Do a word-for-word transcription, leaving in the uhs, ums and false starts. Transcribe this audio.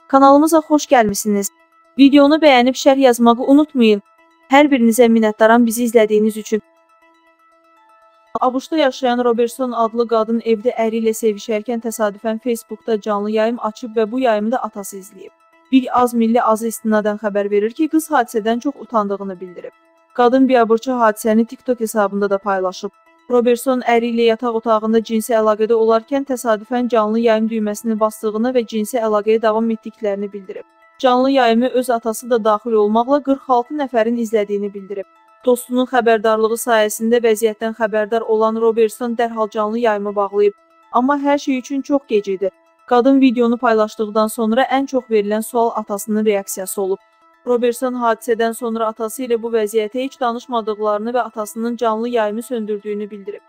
Kanalımıza xoş gəlmisiniz. Videonu bəyənib şərh yazmağı unutmayın. Hər birinizə minnətdaram bizi izlədiyiniz üçün. ABŞ-da yaşayan Robertson adlı qadın evdə əri ilə sevişərkən təsadüfən Facebookda canlı yayım açıb və bu yayımı da atası izləyib. Bir az milli azı istinadən xəbər verir ki, qız hadisədən çox utandığını bildirib. Qadın biabırçı hadisəni TikTok hesabında da paylaşıb. Robertson əri ilə yataq otağında cinsi əlaqədə olarkən təsadüfən canlı yayım düyməsini basdığını və cinsi əlaqəyə davam etdiklərini bildirib. Canlı yayımı öz atası da daxil olmaqla qırx altı nəfərin izlədiyini bildirib. Dostunun xəbərdarlığı sayəsində vəziyyətdən xəbərdar olan Robertson dərhal canlı yayımı bağlayıb. Amma hər şey üçün çox gec idi. Qadın videonu paylaşdıqdan sonra ən çox verilən sual atasının reaksiyası olub. Robertson hadisədən sonra atası ilə bu vəziyyətə heç danışmadıqlarını və atasının canlı yayımı söndürdüyünü bildirib.